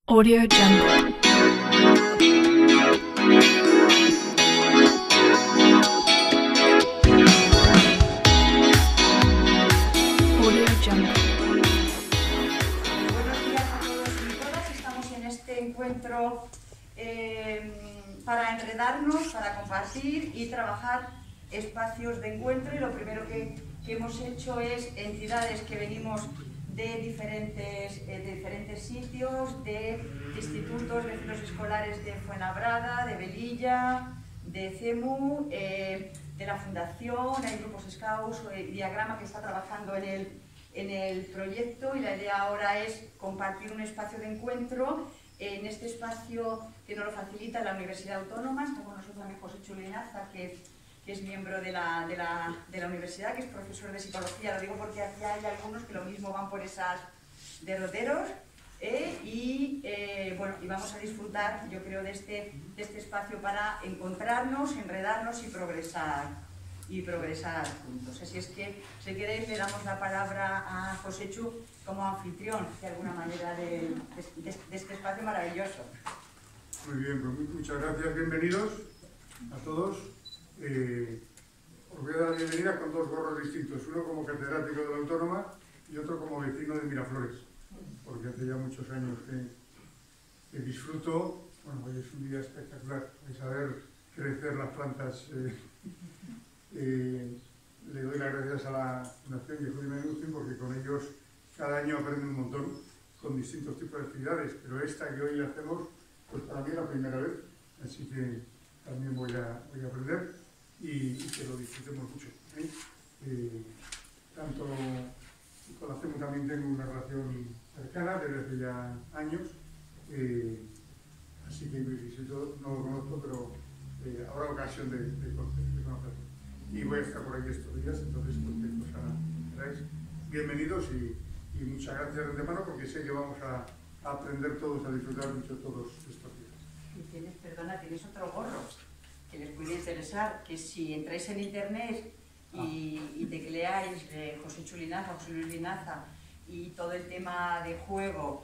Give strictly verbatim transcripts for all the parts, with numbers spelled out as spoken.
Audio Jungle. Audio Jungle. Buenos días a todos y todas. Estamos en este encuentro eh, para enredarnos, para compartir y trabajar espacios de encuentro. Y lo primero que, que hemos hecho es entidades que venimos de diferentes, eh, de diferentes sitios, de institutos, de centros escolares de Fuenlabrada, de Velilla, de CEMU, eh, de la Fundación, hay grupos Scouts, eh, Diagrama que está trabajando en el, en el proyecto, y la idea ahora es compartir un espacio de encuentro. En este espacio que nos lo facilita la Universidad Autónoma, está con nosotros también José Chulinaza, que que es miembro de la, de, la, de la universidad, que es profesor de psicología. Lo digo porque aquí hay algunos que lo mismo van por esas derroteros, ¿eh? y, eh, bueno, y vamos a disfrutar, yo creo, de este, de este espacio para encontrarnos, enredarnos y progresar, y progresar juntos. Así es que, si queréis, le damos la palabra a José Chu como anfitrión, de alguna manera, de, de, de, de este espacio maravilloso. Muy bien, pues muchas gracias, bienvenidos a todos. Eh, os voy a dar la bienvenida con dos gorros distintos, uno como catedrático de la Autónoma y otro como vecino de Miraflores, porque hace ya muchos años que, que disfruto. Bueno, hoy es un día espectacular, vais a ver crecer las plantas. Eh, eh, le doy las gracias a la Fundación Yehudi Menuhin, porque con ellos cada año aprenden un montón con distintos tipos de actividades, pero esta que hoy hacemos, pues para mí es la primera vez, así que también voy a, voy a aprender. Y, y que lo disfrutemos mucho, ¿eh? Eh, tanto con la CEMU también tengo una relación cercana desde hace ya años, eh, así que visito, no lo conozco, pero eh, habrá ocasión de, de, de conocerlo. Y voy a estar por aquí estos días, entonces cualquier cosa queráis, bienvenidos y, y muchas gracias de antemano, porque sé que vamos a, a aprender todos, a disfrutar mucho todos estos días. Y tienes, perdona, tienes otro gorro que les puede interesar, que si entráis en internet y, y tecleáis eh, José Chulinaza, José Luis Linaza, y todo el tema de juego,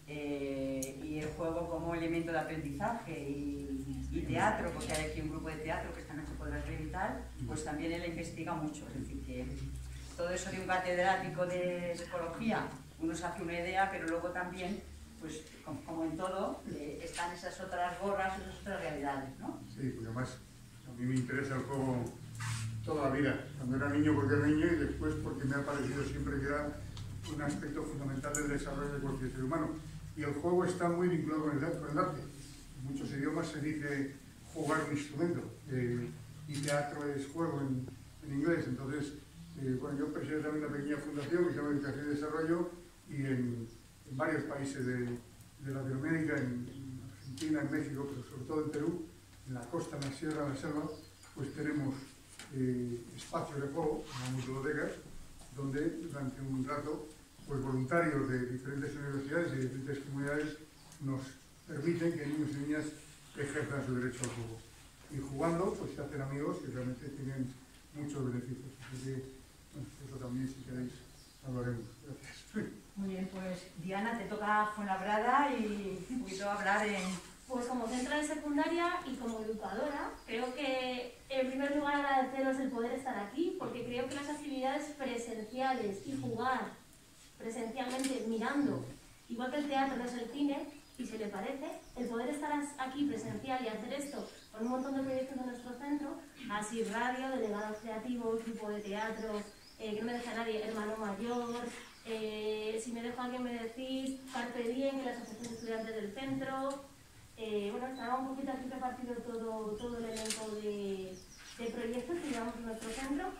eh, y el juego como elemento de aprendizaje y, y teatro, porque hay aquí un grupo de teatro que esta noche podrás ver y tal, pues también él investiga mucho. Es decir, que todo eso de un catedrático de psicología, uno se hace una idea, pero luego también, pues como, como en todo, eh, están esas otras gorras, esas otras realidades, ¿no? Sí, porque además a mí me interesa el juego toda la vida. Cuando era niño porque era niño, y después porque me ha parecido siempre que era un aspecto fundamental del desarrollo de cualquier ser humano. Y el juego está muy vinculado con el, con el arte. En muchos idiomas se dice jugar un instrumento, eh, y teatro es juego en, en inglés. Entonces, eh, bueno, yo presido también una pequeña fundación que se llama Educación y Desarrollo, y en, en varios países de, de Latinoamérica, en, en Argentina, en México, pero sobre todo en Perú, en la costa, en la sierra, en la selva, pues tenemos eh, espacios de juego, llamamos bibliotecas, donde durante un rato, pues voluntarios de diferentes universidades y de diferentes comunidades nos permiten que niños y niñas ejerzan su derecho al juego. Y jugando, pues se hacen amigos y realmente tienen muchos beneficios. Así que, bueno, eso también, si queréis, hablaremos. Gracias. Muy bien, pues Diana, te toca Fuenlabrada y un poquito hablar en... Pues como centro de secundaria y como educadora, creo que en primer lugar agradeceros el poder estar aquí, porque creo que las actividades presenciales y jugar presencialmente mirando, igual que el teatro no es el cine, y se le parece, el poder estar aquí presencial y hacer esto con un montón de proyectos de nuestro centro, así radio, delegados creativos, grupo de teatro, eh, que no me deja nadie, hermano mayor, eh, si me dejo a alguien me decís, Carpe Diem, la asociación de estudiantes del centro. Eh, bueno, estaba un poquito aquí repartido todo, todo el elenco de, de proyectos que llevamos en nuestro centro.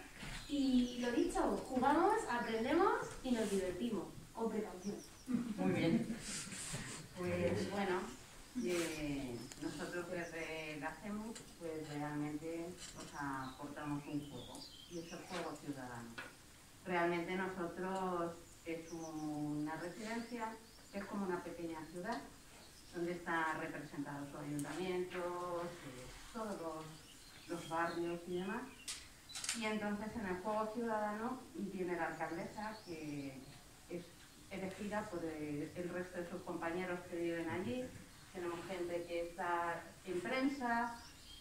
Y lo dicho, jugamos, aprendemos y nos divertimos, con precaución. Muy bien. Pues bueno, eh, nosotros desde la CEMU, pues realmente os aportamos un juego, y es el juego ciudadano. Realmente nosotros es una residencia, es como una pequeña ciudad, donde están representados los ayuntamientos, eh, todos los, los barrios y demás. Y entonces en el juego ciudadano viene la alcaldesa, que es elegida por el, el resto de sus compañeros que viven allí,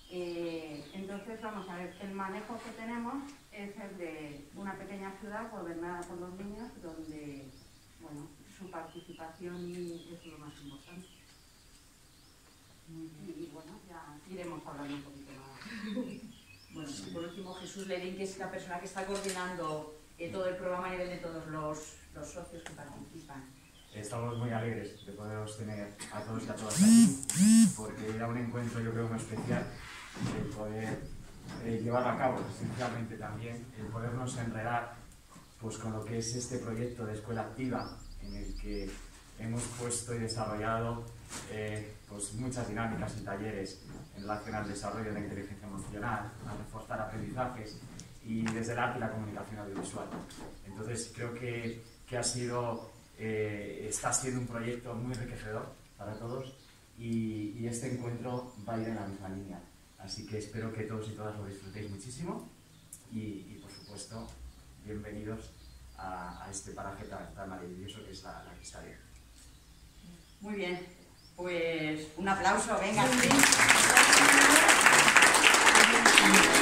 Eh, entonces, vamos a ver, el manejo que tenemos es el de una pequeña ciudad gobernada por los niños, donde, bueno, su participación es lo más importante. Y bueno, ya iremos hablando un poquito más. Bueno, y por último, Jesús Ledín, que es la persona que está coordinando eh, todo el programa a nivel de todos los, los socios que participan. Estamos muy alegres de poderos tener a todos y a todas aquí, porque era un encuentro, yo creo, muy especial, el poder eh, llevarlo a cabo, esencialmente también, el podernos enredar pues, con lo que es este proyecto de escuela activa, en el que hemos puesto y desarrollado eh, pues, muchas dinámicas y talleres en relación al desarrollo de la inteligencia emocional, a reforzar aprendizajes y desde el arte y la comunicación audiovisual. Entonces, creo que, que ha sido... Eh, está siendo un proyecto muy enriquecedor para todos y, y este encuentro va a ir en la misma línea. Así que espero que todos y todas lo disfrutéis muchísimo y, y por supuesto, bienvenidos a, a este paraje tan, tan maravilloso que es la, la Cristalera. Muy bien, pues un aplauso, venga.